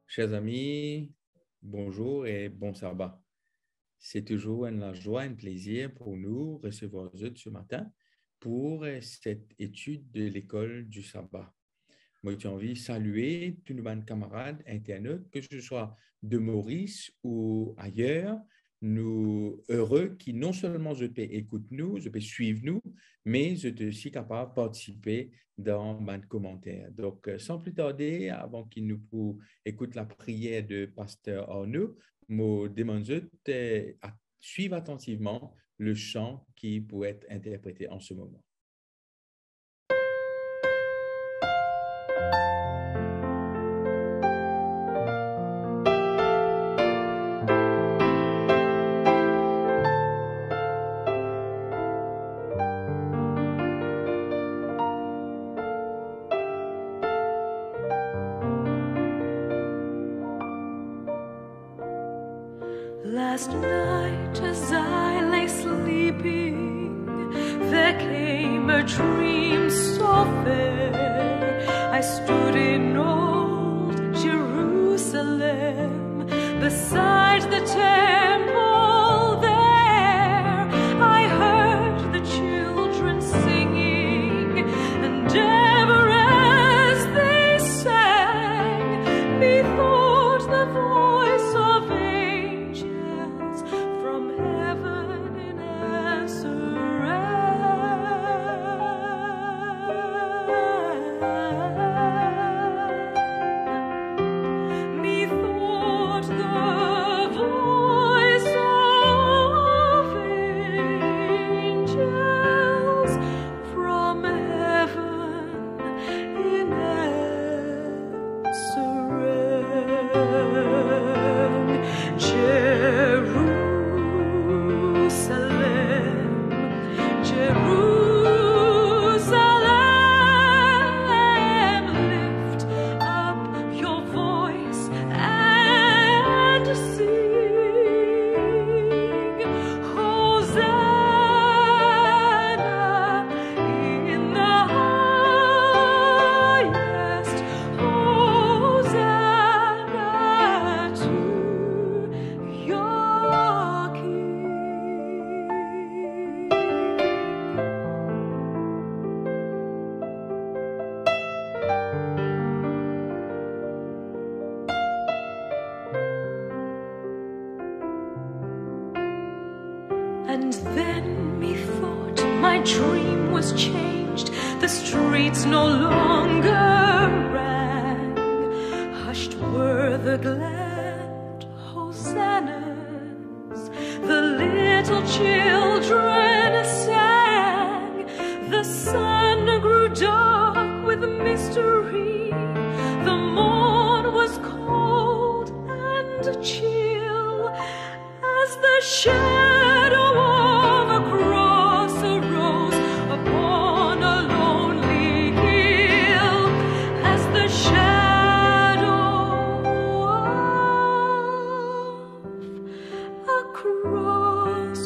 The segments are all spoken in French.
Chers amis, bonjour et bon sabbat. C'est toujours une joie, un plaisir pour nous recevoir vous ce matin pour cette étude de l'école du sabbat. Moi, j'ai envie de saluer tous nos camarades internautes, que ce soit de Maurice ou ailleurs, nous heureux qui non seulement je peux écouter nous, je peux suivre nous, mais je suis aussi capable de participer dans mes commentaires. Donc, sans plus tarder, avant qu'il nous écoute la prière de Pasteur Arnaud, je demande à suivre attentivement le chant qui pourrait être interprété en ce moment. Last night as I lay sleeping, there came a dream so fair. I stood in old Jerusalem, beside the temple there. I heard the children singing, and ever as they sang, methought the voice of angels from heaven in Nazareth. Methought the voice of angels from heaven in Nazareth. Jerusalem, Jerusalem, lift up your voice and sing, Hosanna in the highest, Hosanna to your King. And then methought my dream was changed. The streets no longer rang. Hushed were the glad hosannas. The little children sang. The sun grew dark with mystery. The morn was cold and chill as the shadow of a cross arose upon a lonely hill, as the shadow of a cross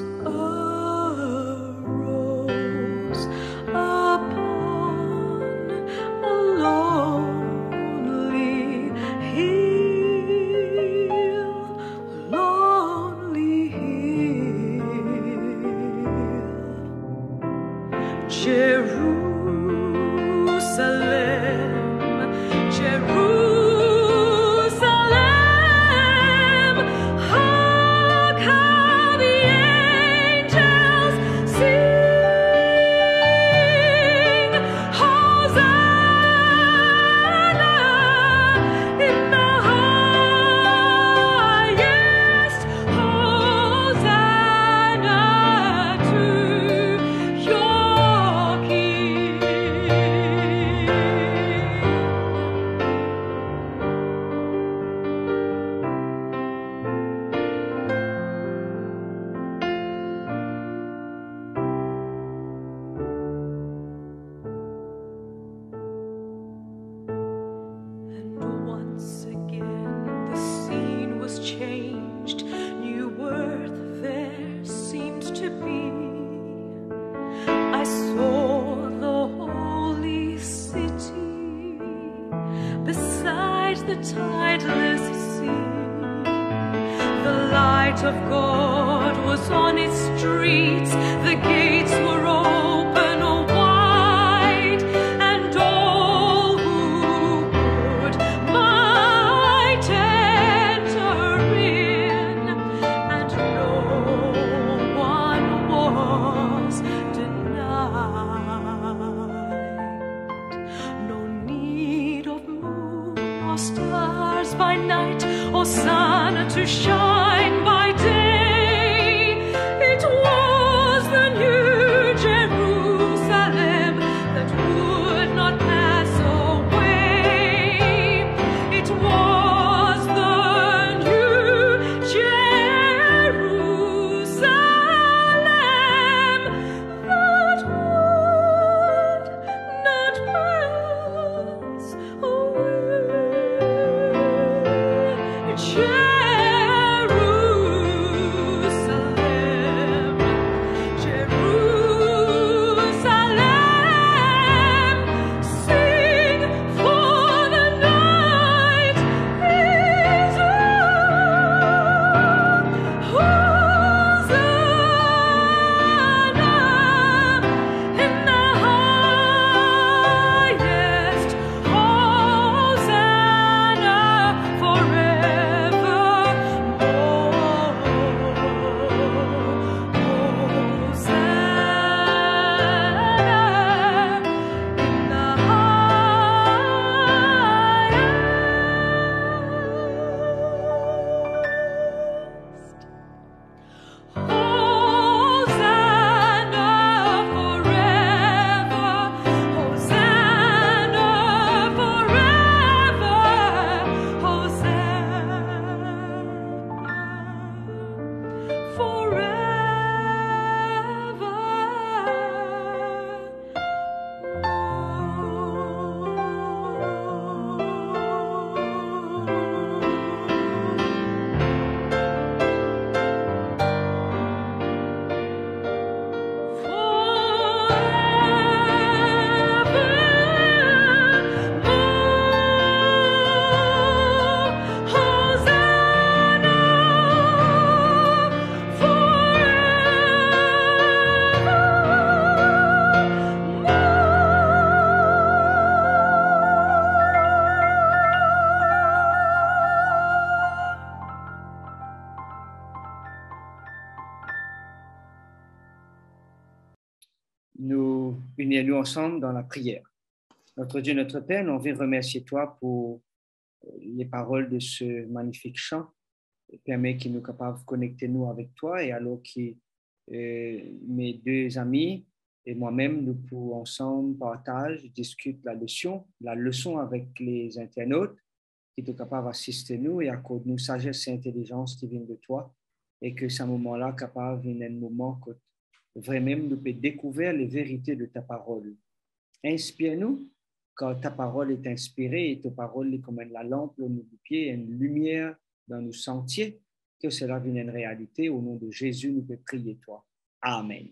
arose upon a lonely hill, lonely hill. Jerusalem, Jerusalem, the tideless sea. The light of God was on its streets, the gates were open wide, and all who could might enter in, and no one was denied. No need of moon or stars by night, or sun to shine by day. It was the new Jerusalem that would not pass away. It was the new Jerusalem that would not pass away. Jerusalem, Jerusalem, sing, for the night is young. Hosanna in the highest, Hosanna forevermore. Hosanna in the highest. Hosanna forever, Hosanna forever, Hosanna Nous unissons ensemble dans la prière. Notre Dieu, notre Père, nous voulons remercier toi pour les paroles de ce magnifique chant. Permet qu'il nous capable de connecter nous avec toi, et alors que mes deux amis et moi-même, nous pouvons ensemble partager, discuter la leçon avec les internautes qui sont capables d'assister nous et accorder nous sagesse et intelligence qui viennent de toi, et que ce moment-là capable venir un moment que vraiment nous peut découvrir les vérités de ta parole. Inspire-nous, car ta parole est inspirée et ta parole est comme la lampe au nos pieds, une lumière dans nos sentiers, que cela vienne une réalité. Au nom de Jésus, nous pouvons prier toi. Amen.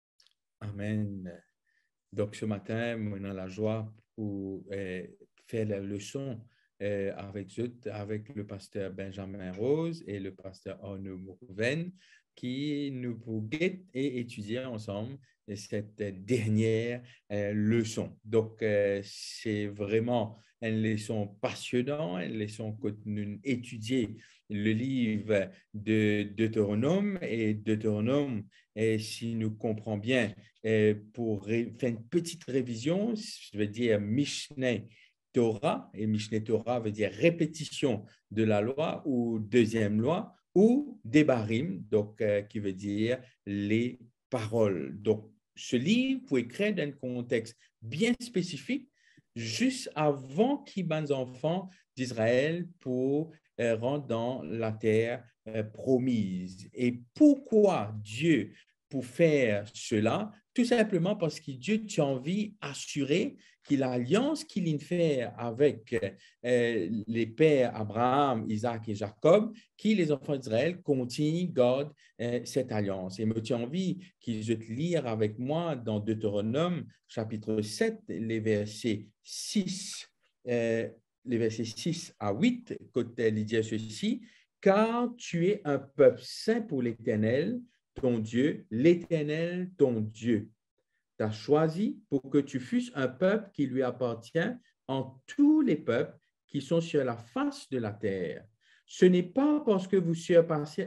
Amen. Donc, ce matin, on a la joie pour faire la leçon avec le pasteur Benjamin Rose et le pasteur Arnaud Mourouven, qui nous guettent et étudier ensemble cette dernière leçon. Donc, c'est vraiment une leçon passionnante, une leçon que nous étudions le livre de Deutéronome. Et Deutéronome, si nous comprenons bien, pour faire une petite révision, je veux dire Mishneh Torah, et Mishneh Torah veut dire répétition de la loi ou deuxième loi, ou Devarim, donc qui veut dire les paroles. Donc, ce livre faut écrire dans un contexte bien spécifique, juste avant qu'ils les enfants d'Israël pour rentrer dans la terre promise. Et pourquoi Dieu pour faire cela? Tout simplement parce que Dieu a envie d'assurer que l'alliance qu'il fait avec les pères Abraham, Isaac et Jacob, qui les enfants d'Israël continuent, gardent cette alliance. Et j'ai envie qu'ils lire avec moi dans Deutéronome, chapitre 7, les versets 6 les versets 6 à 8, quand il dit ceci, car tu es un peuple saint pour l'Éternel, ton Dieu, l'Éternel, ton Dieu t'a choisi pour que tu fusses un peuple qui lui appartient en tous les peuples qui sont sur la face de la terre. Ce n'est pas parce que vous surpassez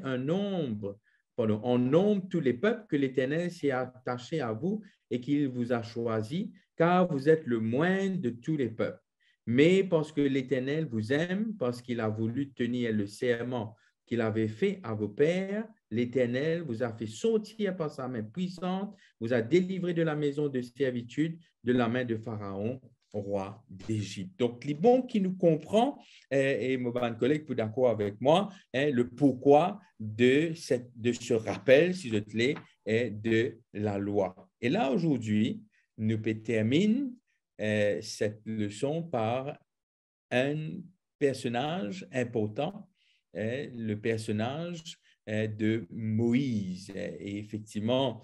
en nombre tous les peuples que l'Éternel s'est attaché à vous et qu'il vous a choisi, car vous êtes le moindre de tous les peuples. Mais parce que l'Éternel vous aime, parce qu'il a voulu tenir le serment qu'il avait fait à vos pères, l'Éternel vous a fait sortir par sa main puissante, vous a délivré de la maison de servitude, de la main de Pharaon, roi d'Égypte. Donc, les bons qui nous comprend, et mon bon collègue peut d'accord avec moi, le pourquoi de ce rappel, s'il te plaît, de la loi. Et là, aujourd'hui, nous peut terminer cette leçon par un personnage important, le personnage de Moïse. Et effectivement,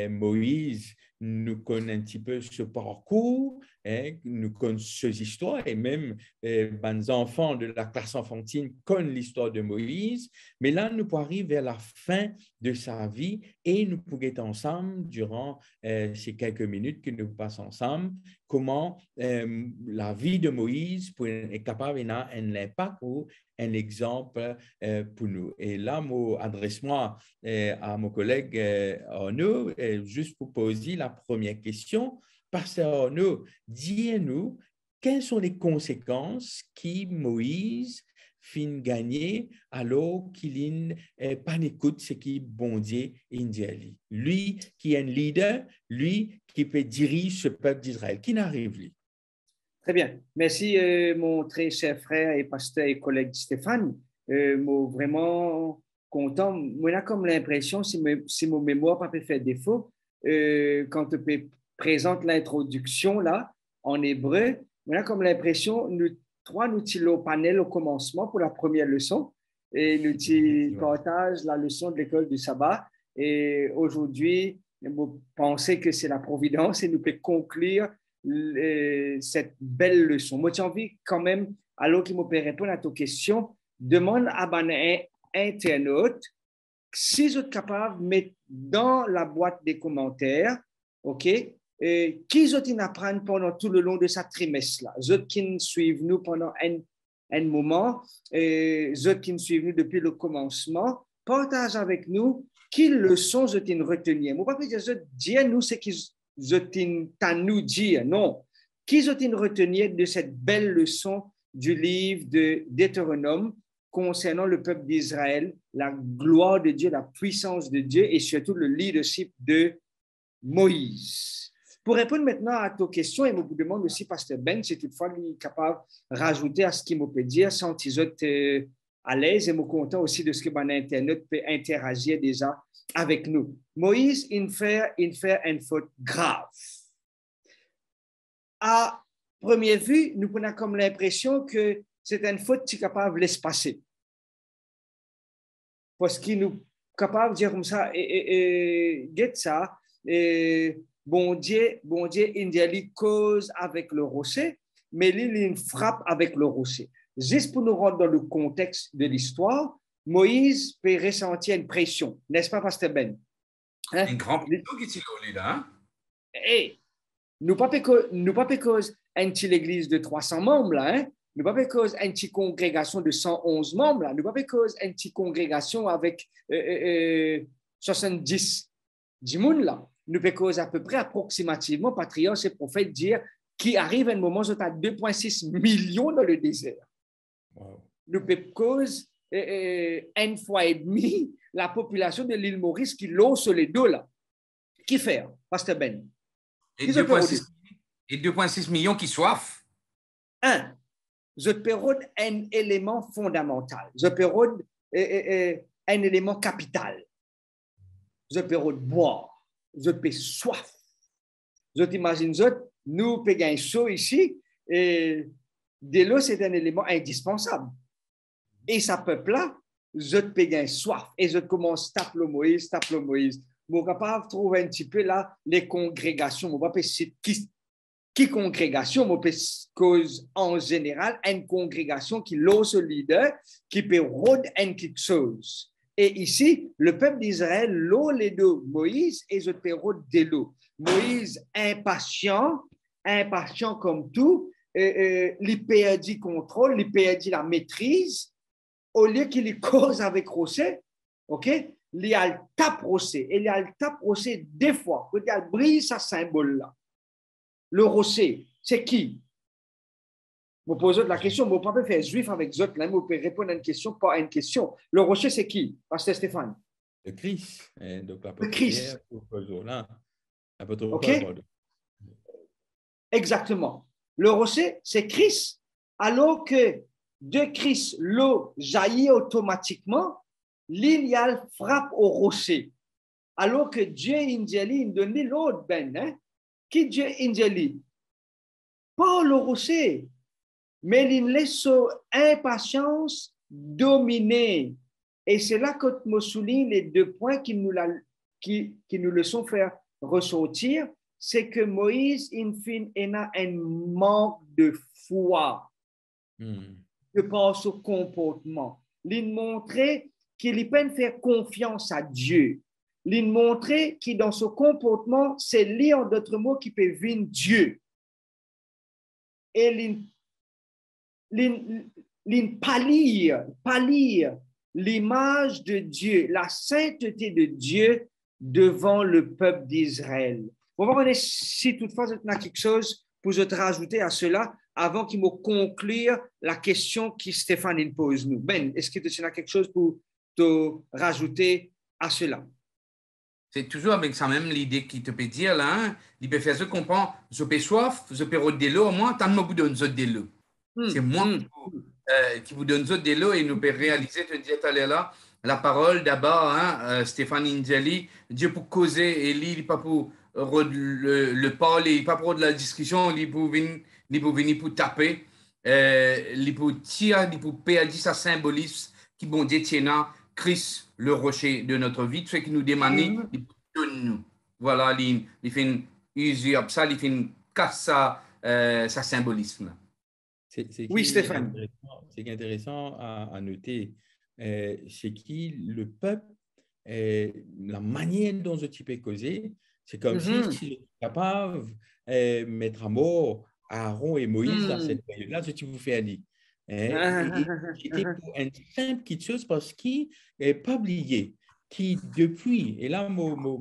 Moïse nous connaît un petit peu ce parcours, nous connaissons ses histoires, et même les enfants de la classe enfantine connaissent l'histoire de Moïse. Mais là, nous pouvons arriver vers la fin de sa vie et nous pouvons être ensemble durant ces quelques minutes que nous passons ensemble, comment la vie de Moïse est capable d'avoir un impact ou un exemple pour nous. Et là, moi, adresse-moi à mon collègue Arnaud, juste pour poser la première question. Pasteur Arnaud, dis-nous, quelles sont les conséquences que Moïse fin gagner alors qu'il n'a pas écoute ce qui bon Dieu dit. Lui qui est un leader, lui qui peut diriger ce peuple d'Israël, qui n'arrive lui. Très bien. Merci, mon très cher frère et pasteur et collègue Stéphane. Moi, vraiment content. Moi, j'ai comme l'impression, si mon mémoire n'a pas fait défaut, quand tu présentes l'introduction là, en hébreu, on a comme l'impression, nous sommes au panel au commencement pour la première leçon et nous partageons la leçon de l'école du sabbat. Et aujourd'hui, vous pensez que c'est la providence et nous pouvons conclure cette belle leçon. Moi, j'ai envie quand même, alors qu'il me peut répondre à ta question, demande à un internaute si vous êtes capable de mettre dans la boîte des commentaires, OK, qui vous apprennent pendant tout le long de ce trimestre-là. Vous qui nous suivent nous pendant un moment, vous qui nous suivent nous depuis le commencement, partagez avec nous quelles leçons vous avez retenues. Je ne vais pas dire nous ce qu'ils vous à nous dire, non. Qui vous avez retenu de cette belle leçon du livre de Deutéronome concernant le peuple d'Israël, la gloire de Dieu, la puissance de Dieu et surtout le leadership de Moïse. Pour répondre maintenant à ta question, et je vous demande aussi, Pasteur Ben, si toutefois il est capable de rajouter à ce qu'il me peut dire, sans qu'ils soient à l'aise, et je suis content aussi de ce que mon Internet peut interagir déjà avec nous. Moïse, il fait une faute grave. À première vue, nous prenons comme l'impression que c'est une faute qui est capable de laisser passer. Parce qu'il nous est capable de dire comme ça, get ça, bon Dieu, il cause avec le rocher, mais il frappe avec le rocher. Juste pour nous rendre dans le contexte de l'histoire, Moïse peut ressentir une pression, n'est-ce pas, Pasteur Ben? Hein? Une grande pression qui est là. Hein? Et nous pas cause une petite église de 300 membres, là, hein? Nous pas cause une petite congrégation de 111 membres, là. Nous pas cause une petite congrégation avec 70 personnes, là. Nous peut cause à peu près approximativement, patriarches et prophètes dire qui arrive à un moment où tu as 2,6 millions dans le désert. Wow. Nous peut cause une fois et demi la population de l'île Maurice qui l'eau sur les deux là. Qui fait, Pasteur Ben? Et 2,6 millions qui soif. Je pérode un élément fondamental. Je pérode un élément capital. Je pérode boire. Je peux soif. Je t'imagine, nous payons un chaud ici et de l'eau, c'est un élément indispensable. Et ça peuple-là, je te paye soif. Et je commence à taper le Moïse. Je suis capable de trouver un petit peu là les congrégations. On va pas essayer qui congrégation, moi, cause en général, une congrégation qui l'ose leader, qui peut rôder quelque chose. Et ici, le peuple d'Israël, l'eau les deux, Moïse et je peux rôder l'eau. Moïse, impatient comme tout, il perdit contrôle, il perdit la maîtrise, au lieu qu'il y cause avec Rossé, ok? Il y a le tape Rossé, et il y a le tape Rossé deux fois, il y a brise ce symbole-là. Le Rossé, c'est qui? Vous posez la question, vous ne pouvez pas faire juif avec Zot, là, vous pouvez répondre à une question, pas à une question. Le rocher, c'est qui, Pasteur Stéphane? Le Christ. Donc, le Christ. OK. Exactement. Le rocher, c'est Christ. Alors que de Christ, l'eau jaillit automatiquement, l'Ilial frappe au rocher. Alors que Dieu indjali, il donne l'eau, hein? Qui Dieu indjali? Pas le rocher. Mais il laisse impatience dominer. Et c'est là que je me souligne les deux points qui nous le sont fait ressortir, c'est que Moïse, il a un manque de foi, de par son comportement. Il montrait qu'il peut faire confiance à Dieu. Il montrait que dans son comportement, c'est lui, en d'autres mots, qui peut venir Dieu. Et pâlir l'image de Dieu, la sainteté de Dieu devant le peuple d'Israël. On va voir si toutefois il y a quelque chose pour te rajouter à cela avant qu'il me conclure la question que Stéphane pose nous. Ben, est-ce que tu as quelque chose pour te rajouter à cela? C'est toujours avec ça même l'idée qui te peut dire là, hein? Il peut faire ce qu'on prend, je peux soif, je peux rôder de l'eau, au moins, tant de me donne de l'eau. C'est moi qui vous donne de l'eau et nous peut réaliser, tu disais tout à l'heure là, la parole d'abord, hein, Stéphane Indjali, Dieu pour causer, et lui, il n'est pas pour le parler, il n'est pas pour de la discussion, il est pour venir pour taper, il est pour tirer, il est pour perdre sa symbolisme qui, bon Dieu, tient Christ, le rocher de notre vie, ce qui nous demande, il donne nous. Voilà, il fait une usure, ça, il fait une casse sa symbolisme. Oui, Stéphane. C'est intéressant à noter. C'est qui le peuple, la manière dont ce type est causé, c'est comme s'il est capable de mettre à mort Aaron et Moïse dans cette période-là, ce qui vous fait dire. C'était pour une simple petite chose parce qu'il n'est pas oublié, qui depuis, et là,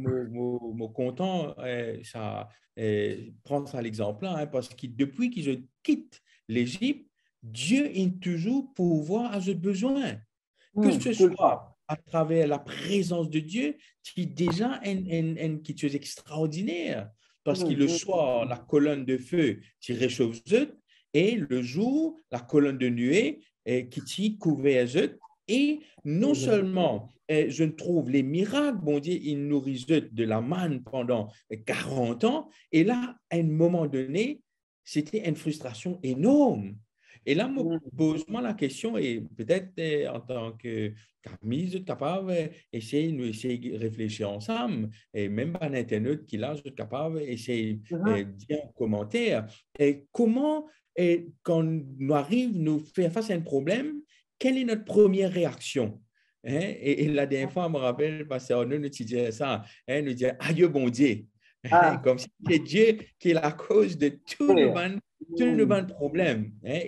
mon content, ça prend ça l'exemple, hein, parce que depuis que je quitte l'Égypte, Dieu est toujours pourvoir à ce besoin. Que ce soit à travers la présence de Dieu, qui est déjà quelque chose d'extraordinaire. Parce que le soir, la colonne de feu qui réchauffe eux, et le jour, la colonne de nuée qui t'y couvert eux. Et non seulement je trouve les miracles, bon Dieu, il nourrit eux de la manne pendant 40 ans, et là, à un moment donné, c'était une frustration énorme. Et là, je pose la question, et peut-être en tant que Camille, capable d'essayer de réfléchir ensemble, et même par Internet, qui là, je suis capable d'essayer de dire en commentaire, et comment, quand nous arrivons, nous faire face à un problème, quelle est notre première réaction? Et la dernière fois, je me rappelle, parce qu'on nous disait ça, nous disait, aïe, bon Dieu. Comme si c'est Dieu qui est la cause de tout le bon problème.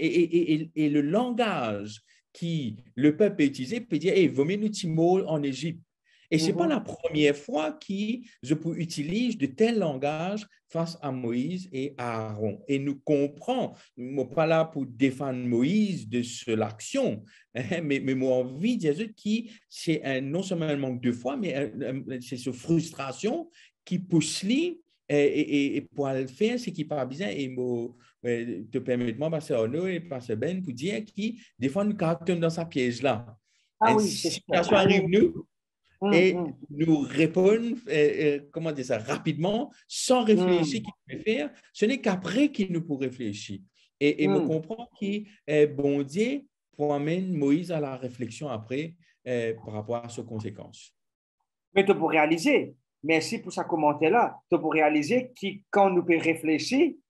Et le langage qui le peuple a utilisé peut dire, hey, vaut mieux nous timo en Égypte. Et ce n'est pas la première fois que je peux utiliser de tel langage face à Moïse et à Aaron. Et nous comprenons, je ne suis pas là pour défendre Moïse de l'action, mais moi envie de dire que c'est non seulement un manque de foi, mais c'est cette frustration qui pousse lui et pour le faire, c'est qu'il pas besoin et te permets-moi passer à nous et passer Ben pour dire qui des fois nous caractère dans sa piège là. Oui, si la situation arrive nous et nous répondons comment dire ça rapidement sans réfléchir qu'il peut faire, ce n'est qu'après qu'il nous peut réfléchir et me comprend qui bon Dieu pour amener Moïse à la réflexion après par rapport à ses conséquences. Mais tu peux réaliser. Merci pour ce commentaire-là. Tu peux réaliser que quand nous pouvons réfléchir,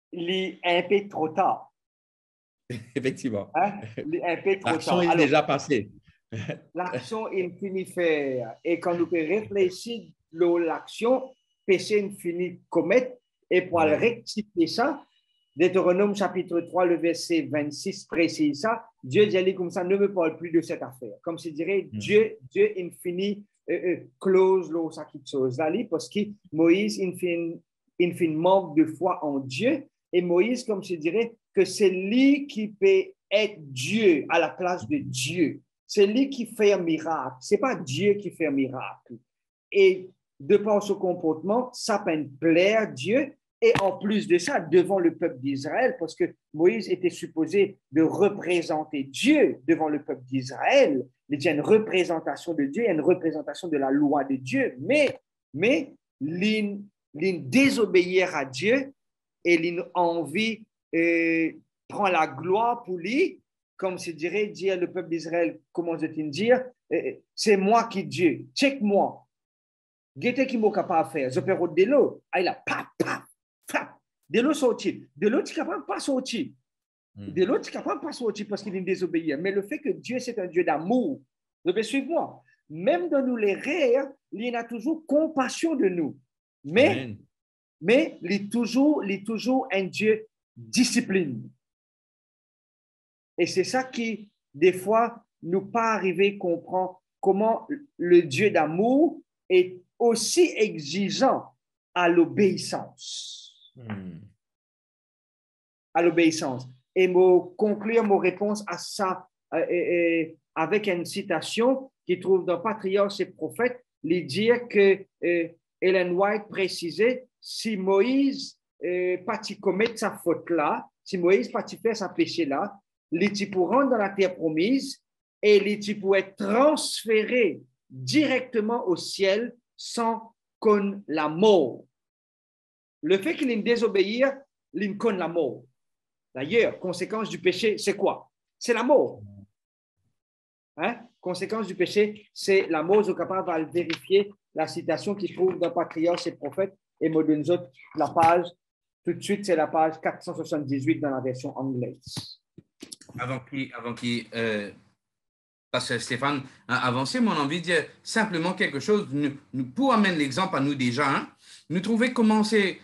il est un peu trop tard. Effectivement. Hein? Il est un peu trop L'action tard. est Alors, déjà passée. l'action est finie faire. Et quand nous pouvons réfléchir l'action, péché est fini commettre, et pour rectifier ça, Deutéronome chapitre 3, le verset 26 précise ça. Dieu dit comme ça, ne me parle plus de cette affaire. Comme je dirais, Dieu infini close l'eau, ça quelque chose là, parce que Moïse infini manque de foi en Dieu. Et Moïse, comme je dirais, que c'est lui qui peut être Dieu à la place de Dieu. C'est lui qui fait un miracle. Ce n'est pas Dieu qui fait un miracle. Et de par ce comportement, ça peut plaire Dieu. Et en plus de ça, devant le peuple d'Israël, parce que Moïse était supposé de représenter Dieu devant le peuple d'Israël. Il y a une représentation de Dieu, une représentation de la loi de Dieu. Mais l'in désobéir à Dieu et l'envie prend la gloire pour lui, comme se dirait dire le peuple d'Israël, comment je-t-il dire, c'est moi qui Dieu, check-moi. Qu'est-ce qui m'a capable de faire? Je peux rôder de l'eau. Ah, il a paf. De l'eau sorti. De l'eau, tu ne capable pas sortir. De l'eau, tu ne capable pas sortir parce qu'il est désobéi. Mais le fait que Dieu, c'est un Dieu d'amour, vous pouvez suivre moi. Même dans nous les rires, il a toujours compassion de nous. Mais il est toujours un Dieu discipline. Et c'est ça qui, des fois, nous pas arriver à comprendre comment le Dieu d'amour est aussi exigeant à l'obéissance. À l'obéissance. Et pour conclure mon réponse à ça avec une citation qui trouve dans Patriarches et Prophètes, il dit que Ellen White précisait si Moïse parti commettre sa faute là, si Moïse parti faire sa péché là, il était pour rentrer dans la terre promise et il était pour être transféré directement au ciel sans qu'on la mort. Le fait qu'il ait désobéir, il connaît la mort. D'ailleurs, conséquence du péché, c'est quoi? C'est la mort. Hein? Conséquence du péché, c'est la mort. Je suis capable de vérifier la citation qui se trouve dans Patriarches et Prophètes et Modernzot, la page, tout de suite, c'est la page 478 dans la version anglaise. Avant qu'il Pasteur Stéphane a avancé, mon envie de dire simplement quelque chose, pour amener l'exemple à nous déjà, hein, nous trouver comment c'est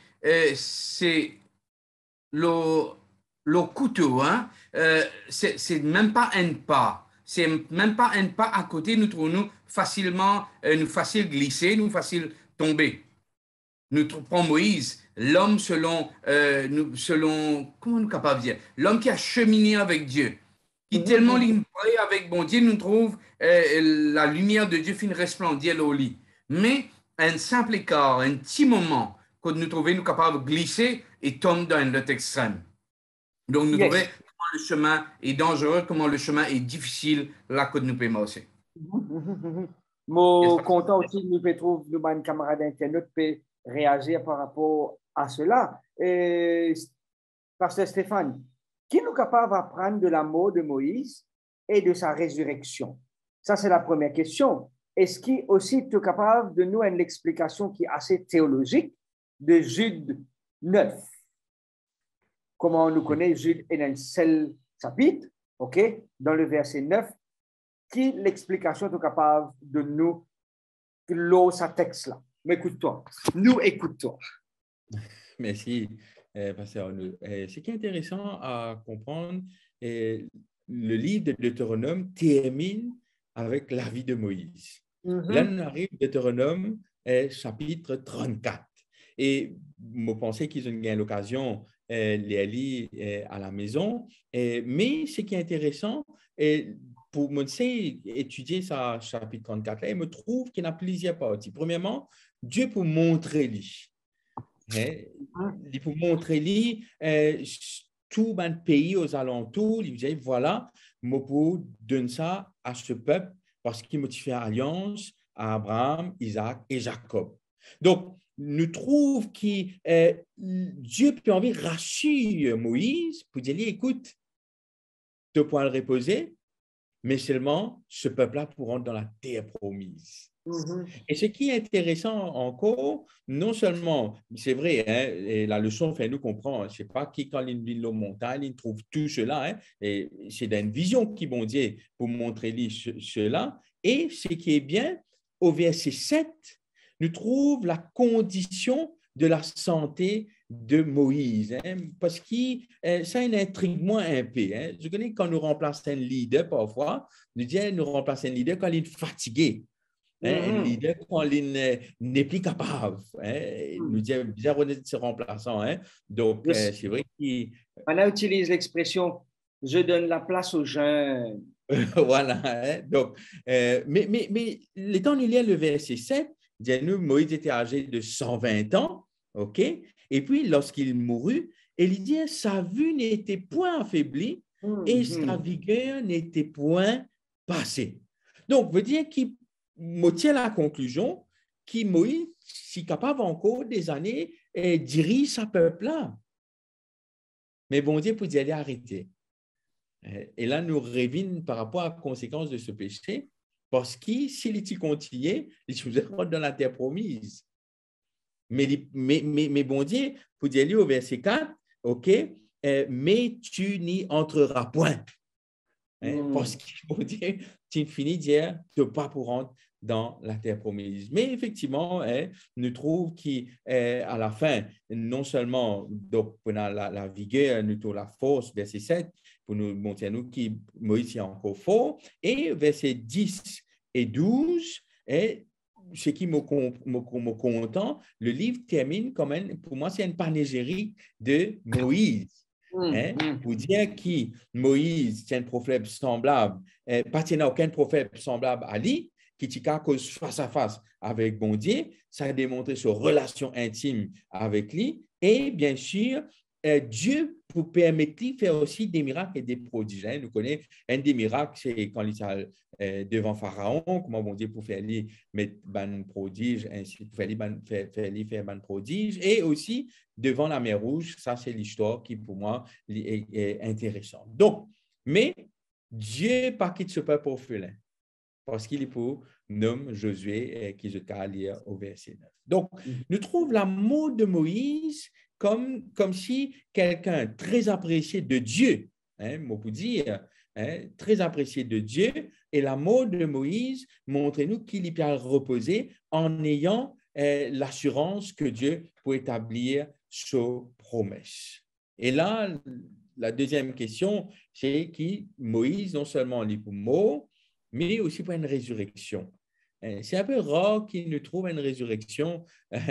le couteau, hein, c'est même pas un pas, c'est même pas un pas à côté, nous trouvons facilement, nous facile glisser, nous facile tomber. Nous prenons Moïse, l'homme selon, comment nous capable de dire, l'homme qui a cheminé avec Dieu, qui tellement l'impré avec bon Dieu, nous trouve la lumière de Dieu fin resplendir au lit. Mais un simple écart, un petit moment, quand nous trouvons nous capables de glisser et tomber dans notre extrême. Donc nous trouvons comment le chemin est dangereux, comment le chemin est difficile là que nous pouvons aussi. Moi, content aussi que nous pouvons trouver nos bonnes camarades d'internet peut réagir par rapport à cela. Pasteur Stéphane, qui nous est capable d'apprendre de la mort de Moïse et de sa résurrection? Ça, c'est la première question. Est-ce qu'il aussi est capable de nous une explication qui est assez théologique de Jude 9? Comment on nous connaît, Jude est dans le seul chapitre, ok? Dans le verset 9, qui l'explication est capable de nous clore sa texte-là? Mais écoute-toi, nous écoute-toi. Merci, Pasteur Arnaud. Ce qui est intéressant à comprendre, le livre de Deutéronome termine avec la vie de Moïse. Là, on arrive à Deutéronome, chapitre 34. Et je pensais qu'ils ont eu l'occasion de les lire à la maison. Mais ce qui est intéressant, pour moi, c'est étudier ce chapitre 34, là, il me trouve qu'il y a plusieurs parties. Premièrement, Dieu pour montrer lui. Il pour montrer lui tout le pays aux alentours. Il dit voilà, je peux donner ça à ce peuple parce qu'il m'a fait alliance à Abraham, Isaac et Jacob. Donc, nous trouvons que Dieu peut envie rassurer Moïse pour dire écoute, tu peux le reposer. mais seulement ce peuple-là pour rentrer dans la terre promise. Et ce qui est intéressant encore, non seulement, c'est vrai, hein, et la leçon fait nous comprendre, je ne sais pas qui, quand il vit la montagne, il trouve tout cela, hein, et c'est dans une vision qui bon Dieu pour montrer lui cela. Et ce qui est bien, au verset 7, nous trouvons la condition de la santé de Moïse, hein, parce que ça intrigue moi un peu. Hein. Je connais quand nous remplaçons un leader parfois, nous remplaçons un leader quand il est fatigué. Un leader quand il n'est plus capable. Hein. Nous disons bien de ses remplaçants. Hein. Donc, c'est vrai qu'il... On utilise l'expression « je donne la place aux jeunes ». Voilà. Hein. Donc, mais l'étant nous lire le verset 7, nous, Moïse était âgé de 120 ans, OK? Et puis, lorsqu'il mourut, il dit « sa vue n'était point affaiblie et sa vigueur n'était point passée ». Donc, veut dire qu'il me tient la conclusion que Moïse, si capable encore des années, dirige sa peuple-là. Mais bon Dieu, pour dire arrêter. Et là, nous revenons par rapport à la conséquence de ce péché, parce que s'il était continué, il se rendre dans la terre promise. Mais bon Dieu, pour dire au verset 4, OK, mais tu n'y entreras point. Parce que bon Dieu, tu finis de dire, tu ne peux pas pour rentrer dans la terre promise. Mais effectivement, nous trouvons qu'à la fin, non seulement donc, pour la vigueur, nous trouvons la force, verset 7, pour nous montrer à nous que Moïse est encore fort, et verset 10 et 12, ce qui me content, le livre termine quand même, pour moi, c'est une panégyrique de Moïse. Pour dire que Moïse, c'est un prophète semblable, pas aucun prophète semblable à lui, qui est cause face à face avec bon Dieu, ça a démontré sa relation intime avec lui, et bien sûr, Dieu pour permettre de faire aussi des miracles et des prodiges. Nous connaissons un des miracles, c'est quand il est devant Pharaon, comment bon Dieu pour faire lui mettre un prodige, ainsi pour faire lui faire un prodige, et aussi devant la mer Rouge, ça c'est l'histoire qui pour moi est intéressante. Donc, mais Dieu pas quitte ce peuple orphelin, parce qu'il est pour nomme Josué qui je vais lire au verset 9. Donc, nous trouvons l'amour de Moïse comme si quelqu'un très apprécié de Dieu, moi pour dire, très apprécié de Dieu, et l'amour de Moïse montre-nous qu'il y peut reposer en ayant l'assurance que Dieu peut établir sa promesse. Et là, la deuxième question, c'est que Moïse, non seulement lit pour mort, mais aussi pour une résurrection. C'est un peu rare qu'il nous trouve une résurrection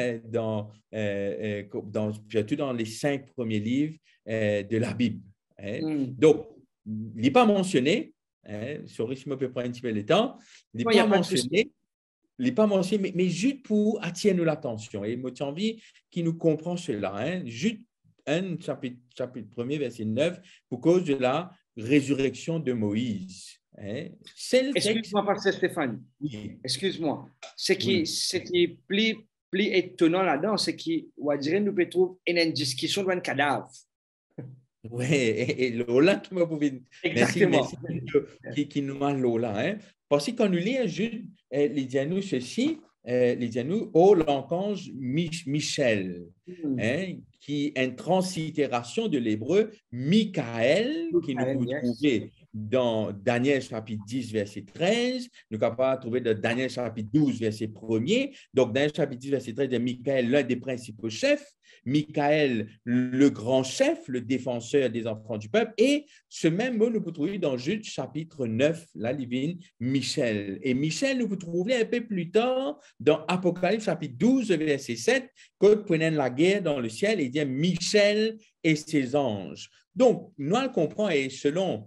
surtout dans les 5 premiers livres de la Bible. Donc, il n'est pas mentionné, sorry si je peux prendre un petit peu le temps, il n'est pas mentionné, mais juste pour attirer nous l'attention. Et moi, j'ai envie qu'il nous comprenne cela. Juste un chapitre 1er, verset 9, pour cause de la résurrection de Moïse. Excuse-moi, Pasteur Stéphane. Oui. Excuse-moi. Ce qui est plus étonnant là-dedans, c'est qu'on dirait nous peut trouver une discussion d'un cadavre. Oui, et Lola qui m'a prouvé. Exactement. Merci qui nous m'a Lola. Parce que quand nous lisons juste les dianos ceci, les dianos, oh l'archange Michel, qui est une translittération de l'hébreu Michael, qui nous peut trouver dans Daniel chapitre 10, verset 13, nous sommes capables de trouver dans Daniel chapitre 12, verset 1er. Donc, Daniel chapitre 10, verset 13, de Michael, l'un des principaux chefs, Michael, le grand chef, le défenseur des enfants du peuple, et ce même mot, nous pouvons trouver dans Jude chapitre 9, la divine Michel. Et Michel, nous pouvons trouver un peu plus tard dans Apocalypse chapitre 12, verset 7, quand prenait la guerre dans le ciel, et dit Michel et ses anges. Donc, nous le comprenons, et selon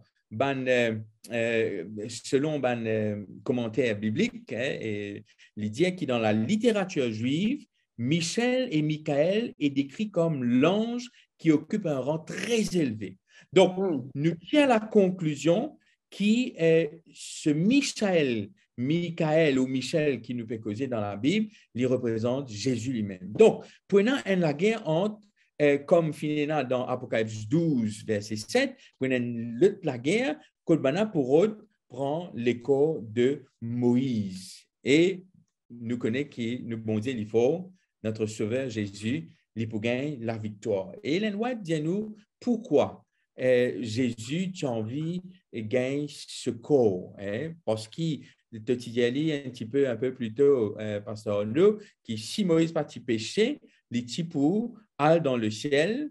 commentaire biblique, et il dit que dans la littérature juive, Michel et Michael est décrit comme l'ange qui occupe un rang très élevé. Donc, nous tient à la conclusion que ce Michael ou Michel qui nous fait causer dans la Bible, il représente Jésus lui-même. Donc, prenant la guerre entre comme finina dans Apocalypse 12, verset 7, prenant la guerre, pour prend l'écho de Moïse. Et nous connaissons que nous, bon Dieu, il faut, notre Sauveur Jésus, il pour gagner la victoire. Et Ellen White dit à nous pourquoi Jésus, tu as envie de gagner ce corps. Parce qu'il te dit un peu plus tôt, Pasteur Arnaud, que si Moïse n'a pas péché, les types aller dans le ciel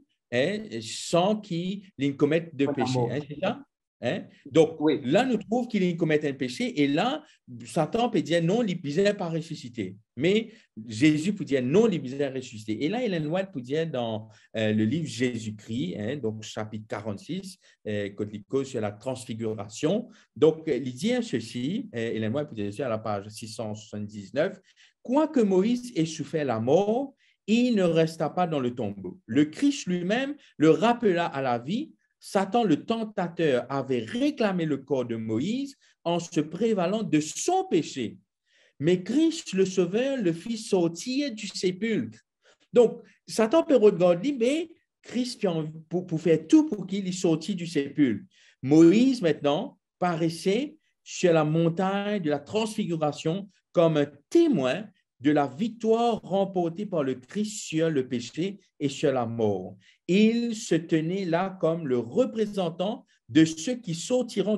sans qu'il commette de péché. C'est ça? Donc, oui. Là, nous trouvons qu'il commet un péché et là, Satan peut dire non, il ne pas ressusciter. Mais Jésus peut dire non, il ne ressusciter. Et là, Ellen White peut dire dans le livre Jésus-Christ, donc chapitre 46, quand il cause sur la transfiguration. Donc, il dit ceci, Ellen White peut dire ça à la page 679, « Quoique Moïse ait souffert la mort, il ne resta pas dans le tombeau. Le Christ lui-même le rappela à la vie. Satan, le tentateur, avait réclamé le corps de Moïse en se prévalant de son péché. Mais Christ, le Sauveur, le fit sortir du sépulcre. » Donc, Satan peut regarder, mais Christ, pour faire tout pour qu'il sorti du sépulcre. Moïse, maintenant, paraissait sur la montagne de la transfiguration comme un témoin de la victoire remportée par le Christ sur le péché et sur la mort. Il se tenait là comme le représentant de ceux qui sortiront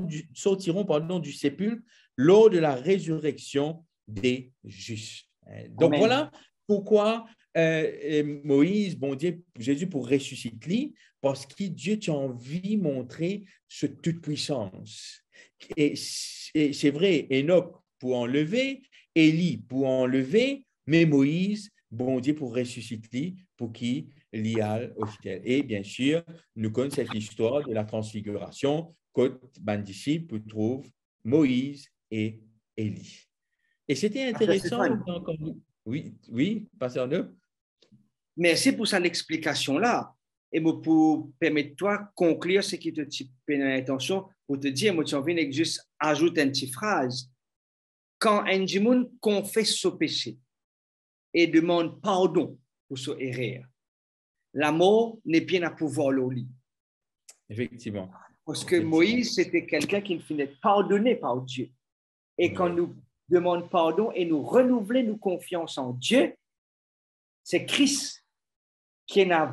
du sépulcre lors de la résurrection des justes. Donc, Amen. Voilà pourquoi Moïse, bon Dieu, Jésus pour ressusciter, parce que Dieu t'a envie de montrer cette toute-puissance. Et c'est vrai, Enoch pour enlever, Élie pour enlever, mais Moïse, bon Dieu, pour ressusciter, pour qu'il y aille au ciel. Et bien sûr, nous connaissons cette histoire de la transfiguration quand les disciples trouvent Moïse et Élie. Et c'était intéressant. Oui, Pasteur Arnaud. Merci pour cette explication-là. Et pour permettre toi de conclure ce qui te tient l'attention, pour te dire, moi, tu as envie de juste ajouter une petite phrase. Quand un monde confesse son péché et demande pardon pour son erreur, la mort n'est bien à pouvoir le lit. Effectivement. Parce que Moïse, c'était quelqu'un qui finit pardonné par Dieu. Et quand nous demandons pardon et nous renouvelons nos confiance en Dieu, c'est Christ qui n'a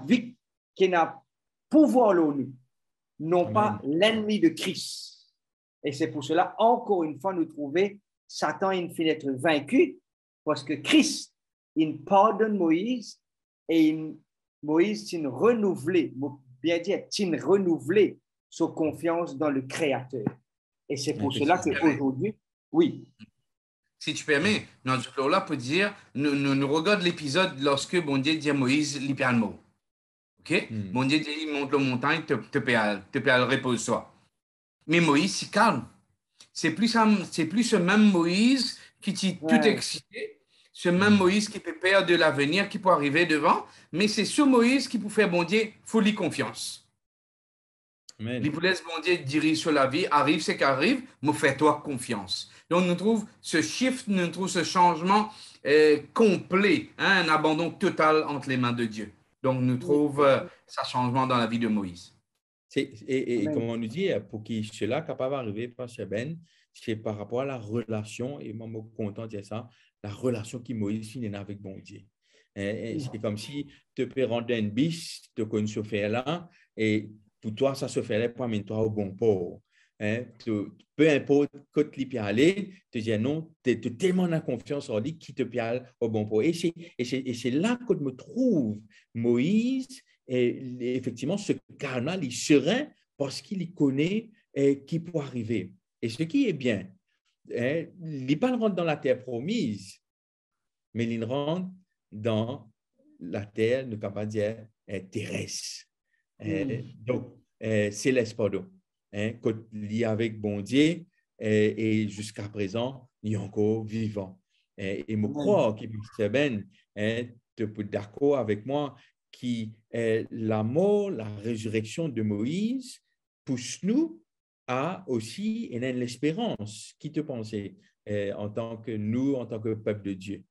pouvoir le lit, non pas l'ennemi de Christ. Et c'est pour cela, encore une fois, nous trouvons Satan, il finit être vaincu parce que Christ, il pardonne Moïse et Moïse, il renouvelé, bien dire, il renouvelé sa confiance dans le Créateur. Et c'est pour cela qu'aujourd'hui, oui. Si tu permets, notre là peut dire, nous regardons l'épisode lorsque bon Dieu dit à Moïse, il perd le mot. OK? Bon Dieu dit, il monte la montagne, te le repose-toi. Mais Moïse, il calme. C'est plus ce même Moïse qui est tout excité, ce même Moïse qui peut perdre de l'avenir, qui peut arriver devant, mais c'est ce Moïse qui peut faire bon Dieu, folie confiance. Amen. Il vous laisse bon Dieu diriger sur la vie, arrive ce qui arrive, mais fais-toi confiance. Donc nous trouvons ce shift, nous trouvons ce changement complet, un abandon total entre les mains de Dieu. Donc nous trouvons ce changement dans la vie de Moïse. Et comme on nous dit, pour que cela soit capable d'arriver, Pasteur Ben, c'est par rapport à la relation, et moi, je suis content de dire ça, la relation que Moïse finit avec bon Dieu. C'est comme si tu peux rendre un bis, tu connais ce fait-là, et pour toi, ça se ferait pour amener toi au bon port. Peu importe quand tu peux aller, tu dis non, tu es tellement en confiance en lui qui te peut aller au bon port. Et c'est là que je me trouve Moïse. Et effectivement, ce carnal, il serein parce qu'il connaît qui peut arriver. Et ce qui est bien, il n'est pas rentre dans la terre promise, mais il rentre dans la terre, ne peut pas dire terrestre. Donc, céleste, pardon. Quand il est avec bon Dieu, et jusqu'à présent, il est encore vivant. Et je crois qu'il est bien, tu peux être d'accord avec moi, qui la mort, la résurrection de Moïse pousse nous à aussi l'espérance. Qui te pensait en tant que peuple de Dieu?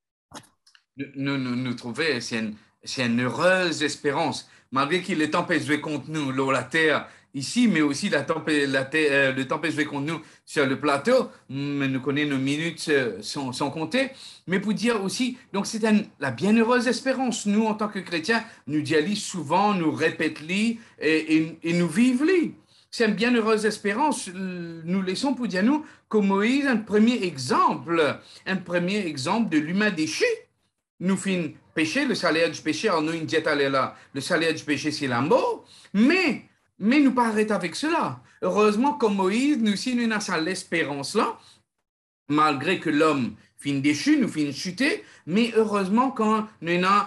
Nous trouvons, c'est une heureuse espérance. Malgré que le temps peut jouer contre nous, la terre, ici, mais aussi le temps peut jouer contre nous sur le plateau, mais nous connaissons nos minutes sont comptées, mais pour dire aussi, donc c'est la bienheureuse espérance. Nous, en tant que chrétiens, nous disons souvent, nous répétons et nous vivons. C'est une bienheureuse espérance. Nous laissons pour dire nous que Moïse, un premier exemple de l'humain déchu. Nous finissons péché, le salaire du péché, alors nous, le salaire du péché, c'est la mort, mais nous pas arrêter avec cela. Heureusement, comme Moïse, nous aussi, nous avons l'espérance là, malgré que l'homme finit déchu, nous finit chuté, mais heureusement, quand nous avons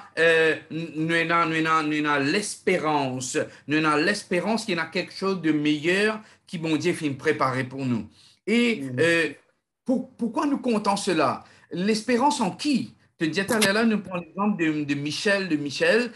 l'espérance, qu'il y a quelque chose de meilleur qui, bon Dieu, finit préparé pour nous. Et pourquoi nous comptons cela? L'espérance en qui? Nous prenons l'exemple de Michel,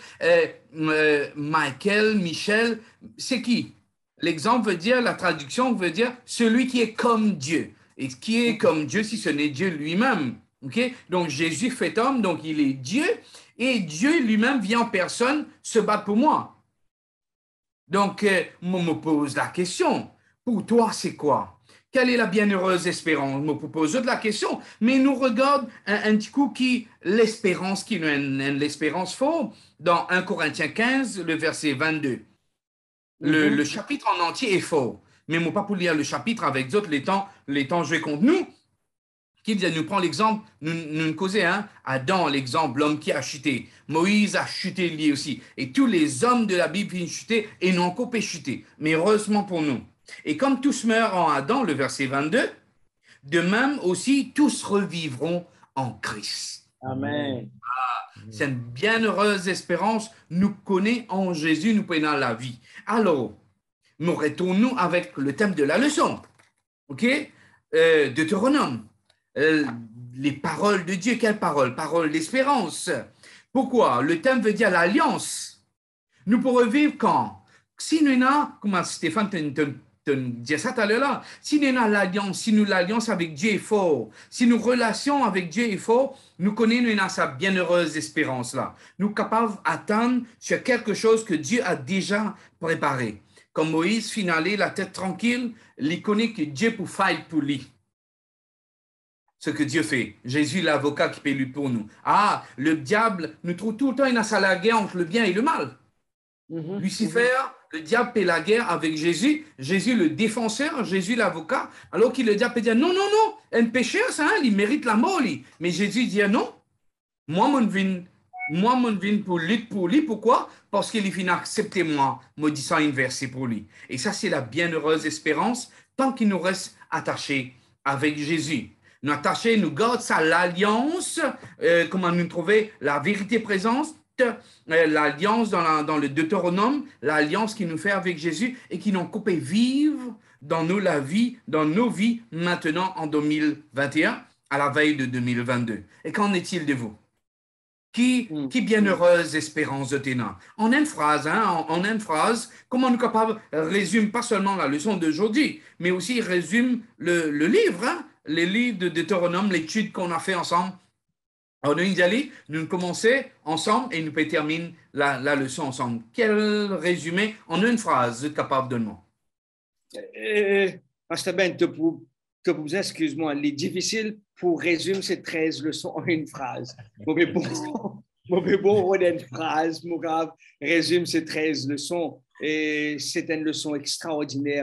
Michael, Michel, c'est qui? L'exemple veut dire, la traduction veut dire celui qui est comme Dieu. Et qui est comme Dieu si ce n'est Dieu lui-même? Okay? Donc Jésus fait homme, donc il est Dieu, et Dieu lui-même vient en personne se battre pour moi. Donc, on me pose la question, pour toi c'est quoi? Quelle est la bienheureuse espérance? Je me pose de la question, mais nous regarde un petit coup l'espérance qui est l'espérance faux dans 1 Corinthiens 15, le verset 22. Le chapitre en entier est faux, mais je ne pas pour lire le chapitre avec d'autres, les temps joués contre nous. Qui nous prend l'exemple, nous causons Adam, l'exemple, l'homme qui a chuté. Moïse a chuté lui aussi. Et tous les hommes de la Bible viennent chuter et n'ont qu'au chuter. Mais heureusement pour nous. Et comme tous meurent en Adam, le verset 22, de même aussi tous revivront en Christ. Amen. C'est une bienheureuse espérance. Nous connaissons en Jésus, nous prenons la vie. Alors, nous retournons avec le thème de la leçon. OK? Deutéronome. Les paroles de Dieu. Quelles paroles? Paroles d'espérance. Pourquoi? Le thème veut dire l'alliance. Nous pourrons vivre quand? Si nous avons, comme Stéphane te dit ça tout à l'heure, si nous avons l'alliance, si nous l'alliance avec Dieu est fort, si nos relations avec Dieu est fort, nous connaissons sa bienheureuse espérance là. Nous sommes capables d'attendre sur quelque chose que Dieu a déjà préparé. Comme Moïse finalé la tête tranquille, il connaît que Dieu peut faire pour lui. Ce que Dieu fait. Jésus, l'avocat qui paie lui pour nous. Ah, le diable nous trouve tout le temps, il a la guerre entre le bien et le mal. Lucifer, le diable paie la guerre avec Jésus. Jésus, le défenseur, Jésus, l'avocat. Alors que le diable peut dire non, un pécheur, ça, il mérite la mort. Lui. Mais Jésus dit non. Moi, mon vin pour lutter pour lui. Pourquoi? Parce qu'il finit accepter moi, me disant une versée pour lui. Et ça, c'est la bienheureuse espérance tant qu'il nous reste attachés avec Jésus. Nous attachés, nous gardons ça, l'alliance, comment nous trouver la vérité présente, l'alliance dans le Deutéronome, l'alliance qu'il nous fait avec Jésus et qui nous coupé vivre dans nos vies maintenant en 2021, à la veille de 2022. Et qu'en est-il de vous? Qui bienheureuse espérance de ténant. En une phrase, comment nous sommes capables de résumer pas seulement la leçon d'aujourd'hui, mais aussi résume le livre, les livres de Deutéronome, l'étude qu'on a fait ensemble. Alors, nous commençons ensemble et nous pouvons terminer la leçon ensemble. Quel résumé en une phrase vous êtes capable de nous? Pasteur Ben, excuse-moi, il est difficile pour résumer ces 13 leçons en une phrase. Mauvais bon, une phrase, résume ces 13 leçons. Et c'est une leçon extraordinaire.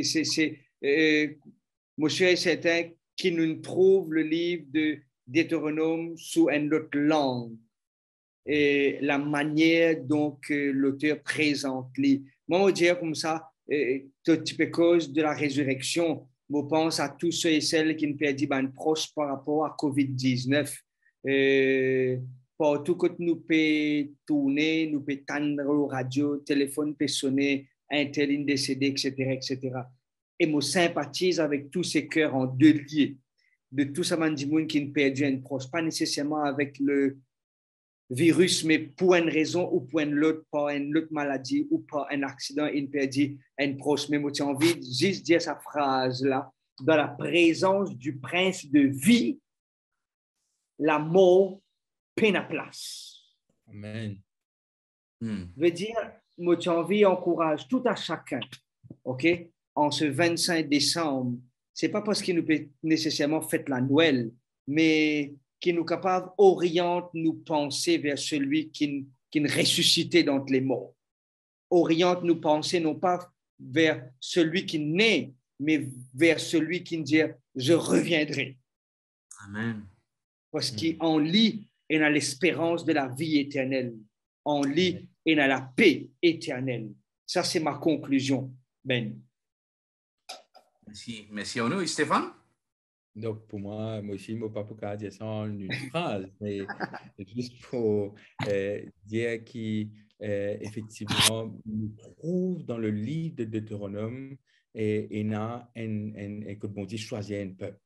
Monsieur est certain qu'il nous trouve le livre de Deutéronome sous une autre langue et la manière dont l'auteur présente. Moi, je dirais comme ça, tout petit peu cause de la résurrection. Je pense à tous ceux et celles qui nous perdent une proche par rapport à COVID-19. Partout que nous pouvons tourner, nous pouvons tendre aux radios, téléphone peut sonner, interligne décédé, etc., etc. Et je sympathise avec tous ces cœurs en deux liés, de tous ces gens qui nous perdent une proche, pas nécessairement avec le virus, mais pour une raison ou pour une autre, par une autre maladie ou par un accident, il perdit une proche. Mais j'ai envie de juste dire cette phrase-là, dans la présence du prince de vie, la mort peine à place. Amen. Veut dire, j'ai envie d'encourager tout à chacun OK? En ce 25 décembre, c'est pas parce qu'il nous peut nécessairement fête la Noël, mais qui nous capable oriente nous penser vers celui qui ressuscité d'entre les morts. Oriente nous penser non pas vers celui qui naît, mais vers celui qui dit je reviendrai. Amen. Parce qu'en lui, il a l'espérance de la vie éternelle. En lui, il a la paix éternelle. Ça, c'est ma conclusion, Ben. Merci. Merci à nous. Et Stéphane? Donc, pour moi aussi, mon papa dire ça en une phrase, mais juste pour dire qu'effectivement, nous trouve dans le livre de Deutéronome et que bon Dieu choisit un peuple.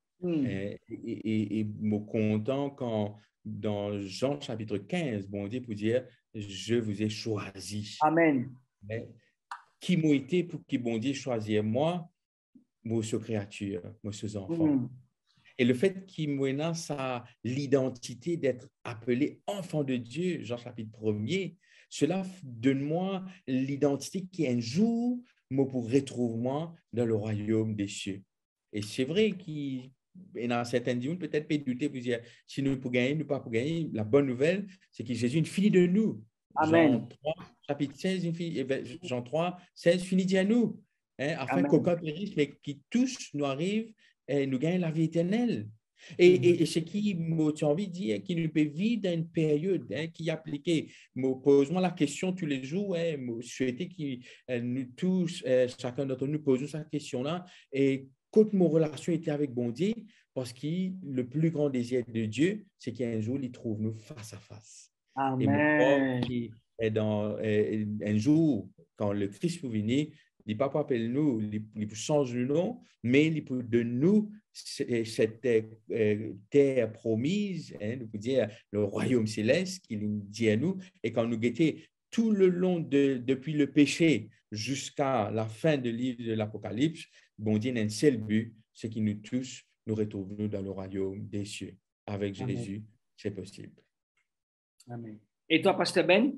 Et me content quand dans Jean chapitre 15, bon Dieu pour dire, je vous ai choisi. Amen. Qui m'a été pour qui bon Dieu choisir moi, moi, ce créature, moi, ces enfants. Et le fait qu'il m'ait ça, l'identité d'être appelé enfant de Dieu, Jean chapitre 1er, cela donne-moi l'identité qui un jour me pourrait retrouver moi dans le royaume des cieux. Et c'est vrai qu'il et dans certaines dions, peut-être peut douter, vous dire, si nous pouvons gagner, nous pas pour gagner. La bonne nouvelle, c'est que Jésus finit de nous. Amen. Jean 3, chapitre 16, Jean 3, 16, finit à nous. Afin qu'aucun périsse, mais qui tous nous arrivent et nous gagnent la vie éternelle. Et ce qui m'a envie de dire, qui nous peut vivre dans une période qui est appliquée. Pose-moi la question tous les jours. Je souhaitais que nous tous, chacun d'entre nous, posons cette question-là. Et quand mon relation était avec bon Dieu, parce que le plus grand désir de Dieu, c'est qu'un jour, il trouve nous face à face. Amen. Et dans un jour, quand le Christ peut venir, il ne peut pas appeler nous, il peut changer le nom, mais il peut donner nous cette terre promise, nous peut dire le royaume céleste qu'il dit à nous. Et quand nous guettons tout le long depuis le péché jusqu'à la fin du livre de l'Apocalypse, bon Dieu a un seul but, c'est qu'il nous tous nous retrouvons dans le royaume des cieux. Avec Jésus, c'est possible. Amen. Et toi, Pasteur Ben?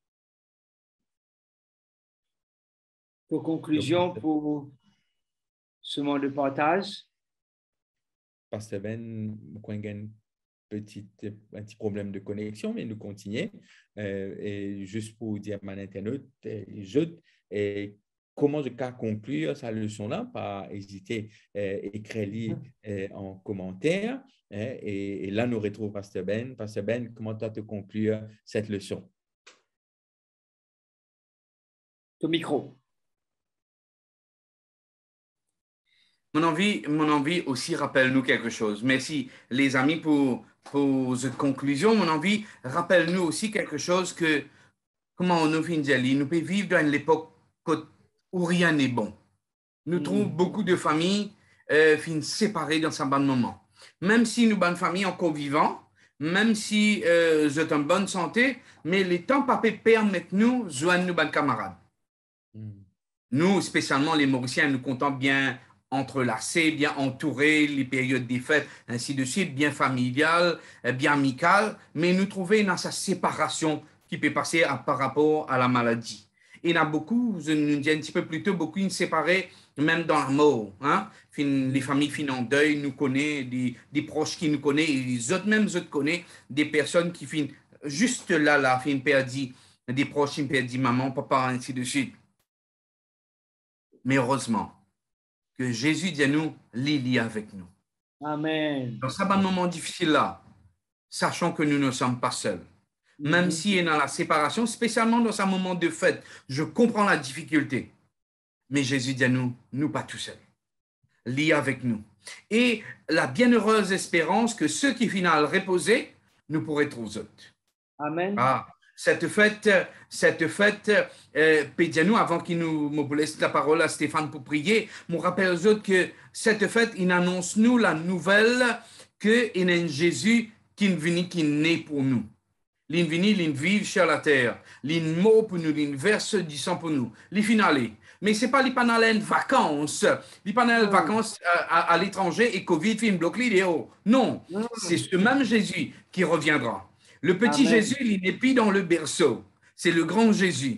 Pour conclusion, pour ce moment de partage. Pasteur Ben, un petit problème de connexion, mais nous continuons. Et juste pour dire à mon internaute, comment je peux conclure cette leçon-là, pas hésiter à écrire en commentaire. Et là, nous retrouvons Pasteur Ben. Pasteur Ben, comment tu as te conclure cette leçon? Ton micro. Mon envie aussi rappelle-nous quelque chose. Merci les amis pour cette conclusion. Mon envie rappelle-nous aussi quelque chose que, comment on nous finit, nous pouvons vivre dans l'époque où rien n'est bon. Nous trouvons beaucoup de familles finissent séparées dans un bon moment. Même si nous, bonne famille, encore vivants, même si vous êtes en bonne santé, mais les temps pas permettent nous joindre nos bonnes camarades. Nous, spécialement les Mauriciens, nous comptons bien entrelacés, bien entourés, les périodes des fêtes, ainsi de suite, bien familiales, bien amicales, mais nous trouvons dans sa séparation qui peut passer par rapport à la maladie. Et il y a beaucoup, je nous dis un petit peu plus tôt, beaucoup ils séparés, même dans la mort. Hein? Les familles finissent en deuil, nous connaissent, des proches qui nous connaissent, et les autres même connaissent, des personnes qui finissent juste là, finissent perdus, des proches qui perdent maman, papa, ainsi de suite. Mais heureusement, que Jésus dit à nous, il est avec nous. Amen. Dans ce moment difficile-là, sachant que nous ne sommes pas seuls. Même si dans la séparation, spécialement dans un moment de fête, je comprends la difficulté. Mais Jésus dit à nous, nous pas tout seuls. Il est avec nous. Et la bienheureuse espérance que ceux qui finissent reposer, nous pourrons être aux autres. Amen. Cette fête, Pédianou, avant qu'il nous laisse la parole à Stéphane pour prier, me rappelle aux autres que cette fête, il annonce nous la nouvelle qu'il y a un Jésus qui est venu, qui est né pour nous. Il est venu, il vit sur la terre. Il est mort pour nous, il verse du sang pour nous. Il est finalé. Mais ce n'est pas les panales vacances. Les panales vacances à l'étranger et Covid fait une bloc l'idéo. Non, c'est ce même Jésus qui reviendra. Le petit Jésus, il n'est plus dans le berceau. C'est le grand Jésus qui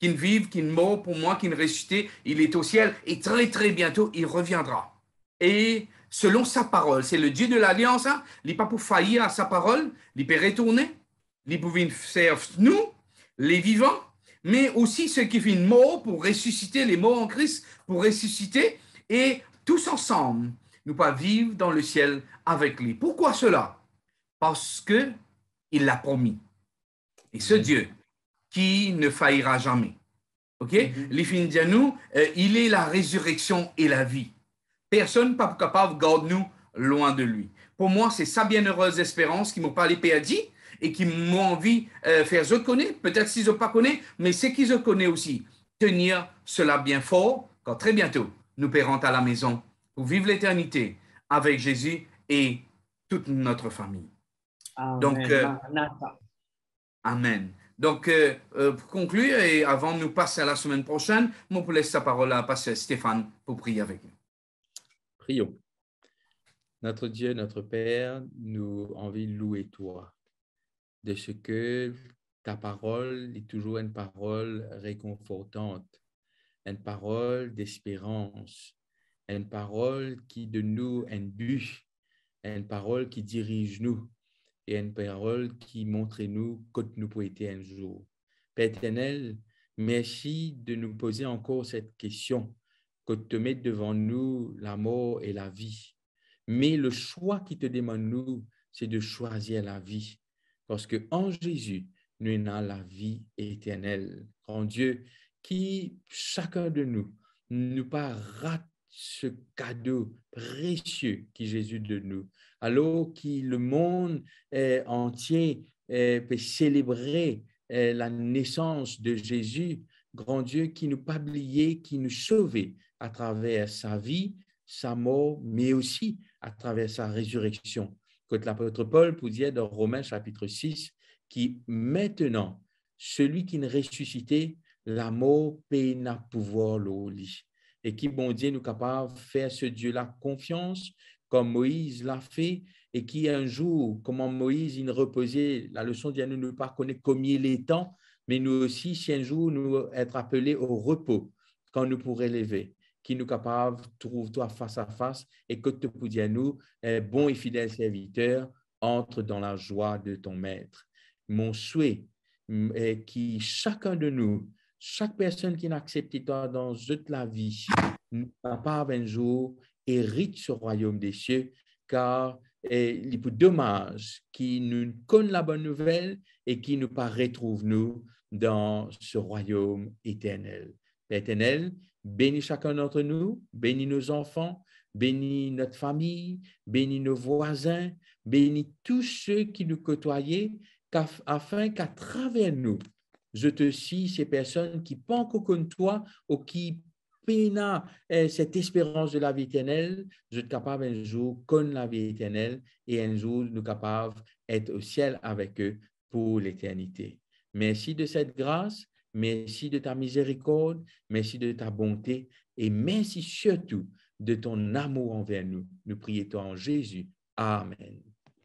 qui ne vive, qui ne meurt pour moi, qui ne ressuscite, il est au ciel et très, très bientôt, il reviendra. Et selon sa parole, c'est le Dieu de l'Alliance, hein? Il n'est pas pour faillir à sa parole, il peut retourner, il peut faire nous, les vivants, mais aussi ceux qui viennent morts pour ressusciter, les morts en Christ, pour ressusciter, et tous ensemble, nous pas vivre dans le ciel avec lui. Pourquoi cela? Parce qu'il l'a promis. Et ce Dieu qui ne faillira jamais. OK? Les filles disent nous, il est la résurrection et la vie. Personne n'est pas capable de garder nous loin de lui. Pour moi, c'est sa bienheureuse espérance qui m'a parlé dit et qui m'a envie de faire je connais, peut-être si je ne pas connais, mais c'est qui je connais aussi. Tenir cela bien fort, quand très bientôt, nous paierons à la maison pour vivre l'éternité avec Jésus et toute notre famille. Amen. Donc, amen. Donc, pour conclure, et avant de nous passer à la semaine prochaine, je vous laisse la parole à Pasteur Stéphane pour prier avec nous. Prions. Notre Dieu, notre Père, nous envie de louer toi, de ce que ta parole est toujours une parole réconfortante, une parole d'espérance, une parole qui donne nous un but, une parole qui dirige nous et une parole qui montre nous que nous pouvons être un jour. Père éternel, merci de nous poser encore cette question, que te mettre devant nous la mort et la vie. Mais le choix qui te demande nous, c'est de choisir la vie. Parce qu'en Jésus, nous avons la vie éternelle. Grand Dieu, qui chacun de nous, ne pas rate ce cadeau précieux qui Jésus donne nous. Alors que le monde entier peut célébrer la naissance de Jésus, grand Dieu, qui nous pas oublié, qui nous sauvait à travers sa vie, sa mort, mais aussi à travers sa résurrection. Comme l'apôtre Paul pour dire dans Romains chapitre 6, qui maintenant, celui qui ne ressuscitait, la mort peut n'a pouvoir le lit. Et qui, bon Dieu, nous capable de faire ce Dieu-là confiance, comme Moïse l'a fait, et qui un jour, comment Moïse, il reposait, la leçon de nous ne pas connaître combien il est temps, mais nous aussi, si un jour nous être appelés au repos, quand nous pourrons lever, qui nous capable de trouver toi face à face, et que tu peux dire nous, bon et fidèle serviteur, entre dans la joie de ton maître. Mon souhait est que chacun de nous, chaque personne qui n'a accepté toi dans toute la vie, nous capable un jour hérite ce royaume des cieux, car il est dommage qu'il nous connaisse la bonne nouvelle et qu'il nous pas retrouve nous dans ce royaume éternel. Éternel, bénis chacun d'entre nous, bénis nos enfants, bénis notre famille, bénis nos voisins, bénis tous ceux qui nous côtoyaient, afin qu'à travers nous, je te cite ces personnes qui pas encore comme toi ou qui peinent cette espérance de la vie éternelle, je suis capable un jour connaître la vie éternelle et un jour nous capables d'être au ciel avec eux pour l'éternité. Merci de cette grâce, merci de ta miséricorde, merci de ta bonté et merci surtout de ton amour envers nous. Nous prions en Jésus. Amen.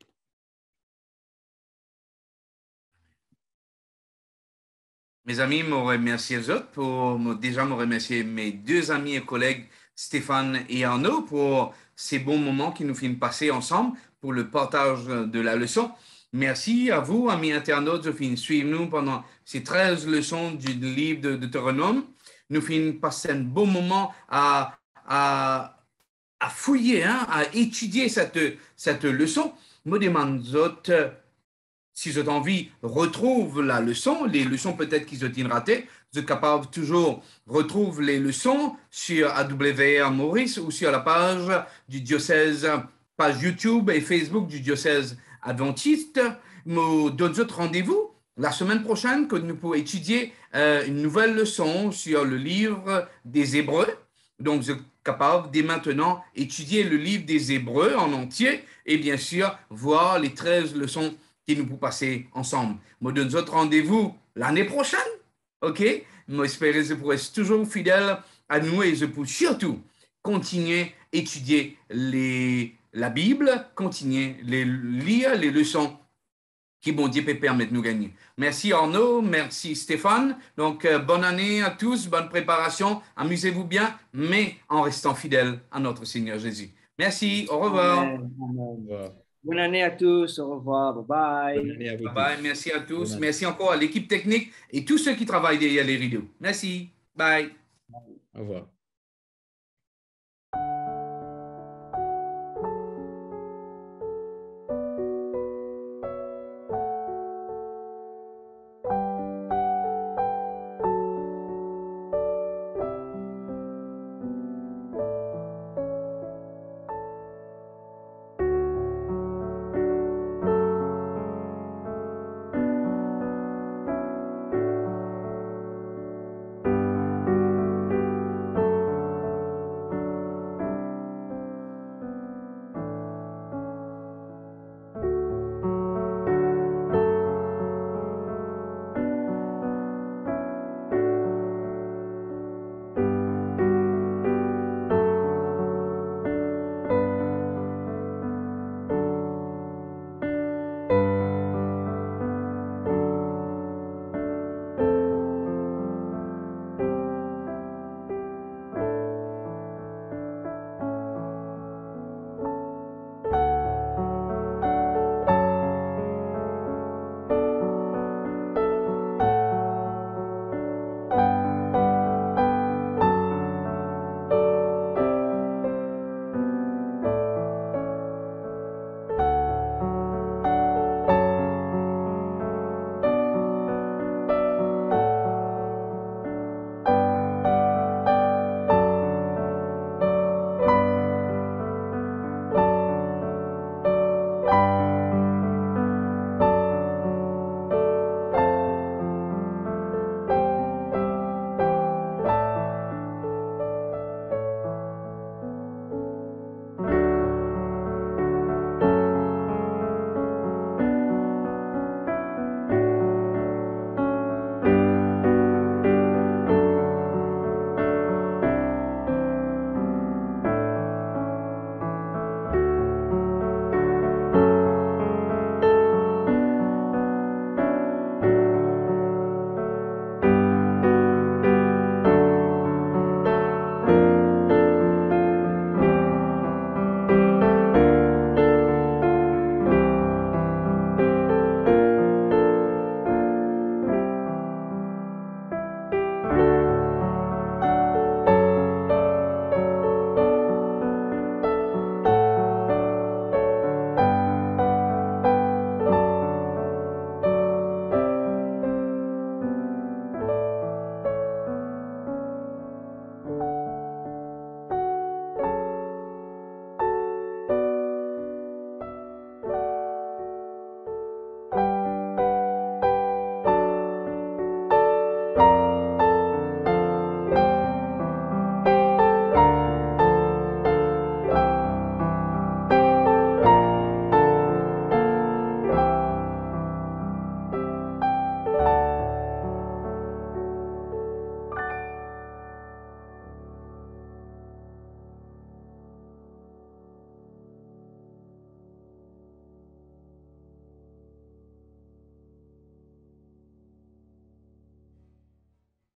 Mes amis, je remercie les autres déjà me remercier mes deux amis et collègues Stéphane et Arnaud pour ces bons moments qui nous finissent passer ensemble pour le partage de la leçon. Merci à vous, amis internautes, de finir suivre nous pendant ces 13 leçons du livre de Deutéronome. Nous finissons passer un bon moment à fouiller, à étudier cette leçon. Je me demande si vous avez envie, retrouve la leçon, les leçons peut-être qu'ils ont ratées. Vous êtes capable toujours retrouver les leçons sur AWR Maurice ou sur la page du diocèse, page YouTube et Facebook du diocèse adventiste. Nous donnons autre rendez-vous la semaine prochaine que nous pourrons étudier une nouvelle leçon sur le livre des Hébreux. Donc, vous êtes capable dès maintenant étudier le livre des Hébreux en entier et bien sûr voir les 13 leçons qui nous pouvons passer ensemble. Je donne autre rendez-vous l'année prochaine, ok? J'espère que je pourrai être toujours fidèle à nous et je peux surtout continuer à étudier la Bible, continuer à lire les leçons qui, bon Dieu, peut permettre de nous gagner. Merci Arnaud, merci Stéphane. Donc, bonne année à tous, bonne préparation, amusez-vous bien, mais en restant fidèles à notre Seigneur Jésus. Merci, au revoir. Amen. Amen. Au revoir. Bonne année à tous. Au revoir. Bye bye. Bonne année à vous Bye bye, tous. merci à tous. Bonne année. Merci encore à l'équipe technique et tous ceux qui travaillent derrière les rideaux. Merci, bye. Au revoir.